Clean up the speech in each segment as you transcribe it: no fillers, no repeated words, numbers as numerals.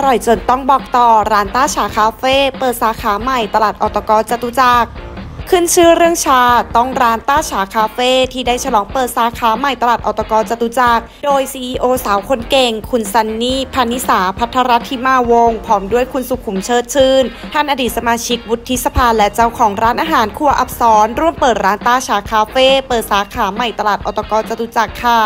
ร่อยจนต้องบอกต่อร้านต้าฉาคาเฟ่เปิดสาขาใหม่ตลาดอตก.จตุจักรขึ้นชื่อเรื่องชาต้องร้านต้าฉาคาเฟ่ที่ได้ฉลองเปิดสาขาใหม่ตลาดอตก.จตุจักรโดย CEO สาวคนเก่งคุณซันนี่พานิสาภัทรธิมาวงศ์พร้อมด้วยคุณสุขุมเชิดชื่นท่านอดีตสมาชิกวุฒิสภาและเจ้าของร้านอาหารครัวอับสรร่วมเปิดร้านต้าฉาคาเฟ่เปิดสาขาใหม่ตลาดอตก.จตุจักรค่ะ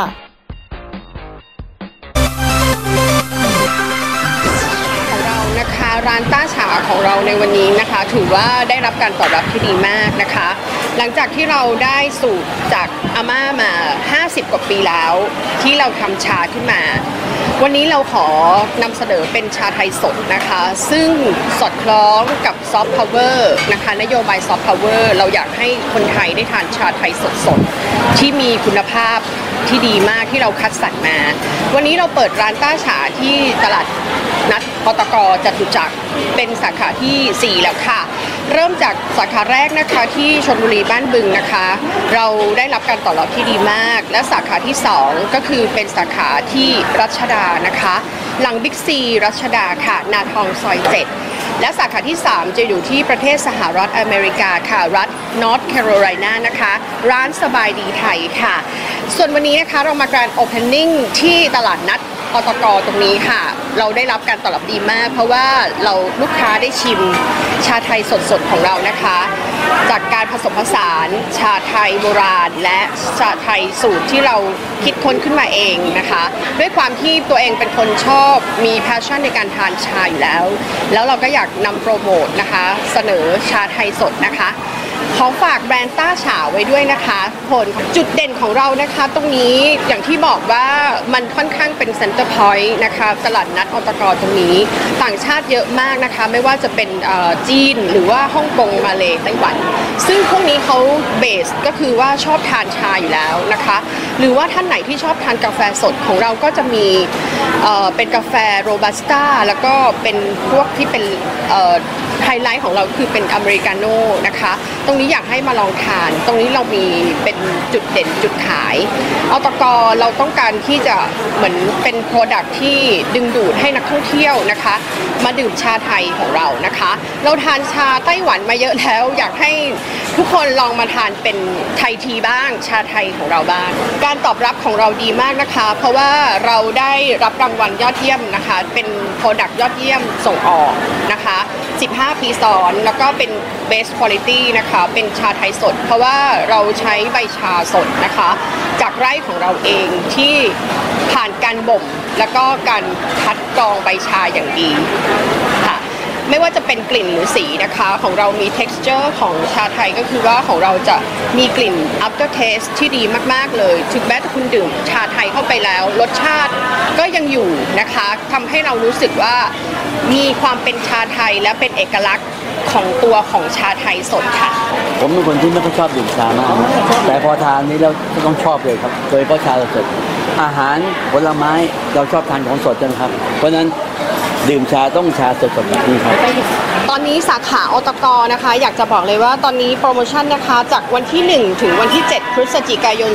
ร้านต้าฉาของเราในวันนี้นะคะถือว่าได้รับการตอบรับที่ดีมากนะคะหลังจากที่เราได้สูตรจากอาม่ามา50 กว่าปีแล้วที่เราทำชาขึ้นมาวันนี้เราขอนำเสนอเป็นชาไทยสดนะคะซึ่งสอดคล้องกับซอฟต์พาวเวอร์นะคะนโยบายซอฟต์พาวเวอร์เราอยากให้คนไทยได้ทานชาไทยสดๆที่มีคุณภาพที่ดีมากที่เราคัดสรรมาวันนี้เราเปิดร้านต้าฉาที่ตลาดนัดอตก.จตุจักรเป็นสาขาที่4แล้วค่ะเริ่มจากสาขาแรกนะคะที่ชลบุรีบ้านบึงนะคะเราได้รับการตอบรับที่ดีมากและสาขาที่2ก็คือเป็นสาขาที่รัชดานะคะหลังบิ๊กซีรัชดาค่ะนาทองซอย7และสาขาที่3จะอยู่ที่ประเทศสหรัฐอเมริกาค่ะรัฐนอร์ทแคโรไลนานะคะร้านสบายดีไทยค่ะส่วนวันนี้นะคะเรามาการโอเพนนิ่งที่ตลาดนัดอตก.ตรงนี้ค่ะเราได้รับการตอบรับดีมากเพราะว่าเราลูกค้าได้ชิมชาไทยสดๆของเรานะคะจากการผสมผสานชาไทยโบราณและชาไทยสูตรที่เราคิดค้นขึ้นมาเองนะคะด้วยความที่ตัวเองเป็นคนชอบมีแพชชั่นในการทานชาอยู่แล้วเราก็อยากนำโปรโมทนะคะเสนอชาไทยสดนะคะขอฝากแบรนด์ต้าฉาไว้ด้วยนะคะผลจุดเด่นของเรานะคะตรงนี้อย่างที่บอกว่ามันค่อนข้างเป็นเซ็นเตอร์พอยต์นะคะตลาดนัดอตก.ตรงนี้ต่างชาติเยอะมากนะคะไม่ว่าจะเป็นจีนหรือว่าฮ่องกงมาเลไต้หวันซึ่งพวกนี้เขาเบสก็คือว่าชอบทานชาอยู่แล้วนะคะหรือว่าท่านไหนที่ชอบทานกาแฟสดของเราก็จะมีเป็นกาแฟโรบัสต้าแล้วก็เป็นพวกที่เป็นไฮไลท์ของเราคือเป็นอเมริกาโน่นะคะตรงนี้อยากให้มาลองทานตรงนี้เรามีเป็นจุดเด่นจุดขายอตก.เราต้องการที่จะเหมือนเป็นโปรดักต์ที่ดึงดูดให้นักท่องเที่ยวนะคะมาดื่มชาไทยของเรานะคะเราทานชาไต้หวันมาเยอะแล้วอยากให้ทุกคนลองมาทานเป็นไทยทีบ้างชาไทยของเราบ้างการตอบรับของเราดีมากนะคะเพราะว่าเราได้รับรางวัลยอดเยี่ยมนะคะเป็นโปรดักต์ยอดเยี่ยมส่งออกนะคะ15 ปีซ้อนแล้วก็เป็น Best Quality นะคะเป็นชาไทยสดเพราะว่าเราใช้ใบชาสดนะคะจากไร่ของเราเองที่ผ่านการบ่มแล้วก็การคัดกรองใบชาอย่างดีค่ะไม่ว่าจะเป็นกลิ่นหรือสีนะคะของเรามี texture ของชาไทยก็คือว่าของเราจะมีกลิ่น after taste ที่ดีมากๆเลยถึงแม้คุณดื่มชาไทยเข้าไปแล้วรสชาติก็ยังอยู่นะคะทำให้เรารู้สึกว่ามีความเป็นชาไทยและเป็นเอกลักษณ์ของตัวของชาไทยสดค่ะผมเป็นคนที่ไม่ค่อยชอบดื่มชามากแต่พอทานนี้เราต้องชอบเลยครับโดยเฉพาะชาสดอาหารผลไม้เราชอบทานของสดจังครับเพราะนั้นดื่มชาต้องชาสดๆแบบนี้ครับตอนนี้สาขาอตก.นะคะอยากจะบอกเลยว่าตอนนี้โปรโมชั่นนะคะจากวันที่1ถึงวันที่7พฤศจิกายน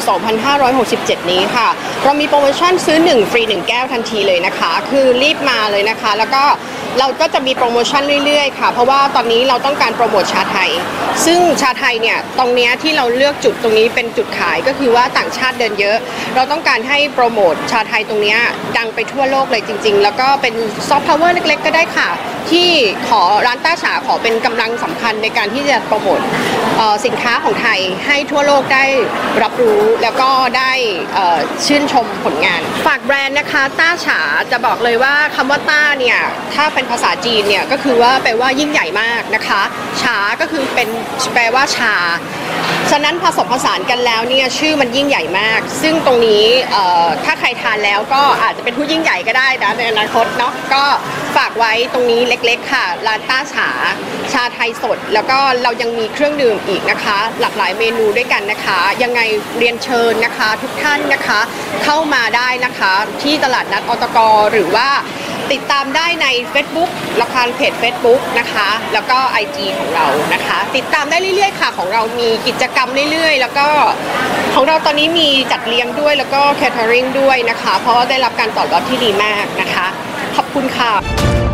2567นี้ค่ะเรามีโปรโมชั่นซื้อ1ฟรี1แก้วทันทีเลยนะคะคือรีบมาเลยนะคะแล้วก็เราก็จะมีโปรโมชั่นเรื่อยๆค่ะเพราะว่าตอนนี้เราต้องการโปรโมทชาไทยซึ่งชาไทยเนี่ยตรงนี้ที่เราเลือกจุดตรงนี้เป็นจุดขายก็คือว่าต่างชาติเดินเยอะเราต้องการให้โปรโมทชาไทยตรงนี้ดังไปทั่วโลกเลยจริงๆแล้วก็เป็นซอฟต์พาวเวอร์เล็กๆก็ได้ค่ะที่ขอร้านต้าฉาขอเป็นกำลังสำคัญในการที่จะโปรโมทสินค้าของไทยให้ทั่วโลกได้รับรู้แล้วก็ได้ชื่นชมผลงานฝากแบรนด์นะคะต้าฉาจะบอกเลยว่าคำว่าต้าเนี่ยถ้าเป็นภาษาจีนเนี่ยก็คือว่าแปลว่ายิ่งใหญ่มากนะคะฉาก็คือเป็นแปลว่าชาฉะนั้นผสมผสานกันแล้วเนี่ยชื่อมันยิ่งใหญ่มากซึ่งตรงนี้ถ้าใครทานแล้วก็อาจจะเป็นผู้ยิ่งใหญ่ก็ได้นะในอนาคตเนาะก็ฝากไว้ตรงนี้เล็กๆค่ะร้านต้าฉาชาไทยสดแล้วก็เรายังมีเครื่องดื่มอีกนะคะหลากหลายเมนูด้วยกันนะคะยังไงเรียนเชิญนะคะทุกท่านนะคะเข้ามาได้นะคะที่ตลาดนัดอตก.หรือว่าติดตามได้ใน Facebook ละครเพจ Facebook นะคะแล้วก็ IG ของเรานะคะติดตามได้เรื่อยๆค่ะของเรามีกิจกรรมเรื่อยๆแล้วก็ของเราตอนนี้มีจัดเลี้ยงด้วยแล้วก็แคเทอริงด้วยนะคะเพราะได้รับการตอบรับที่ดีมากนะคะขอบคุณค่ะ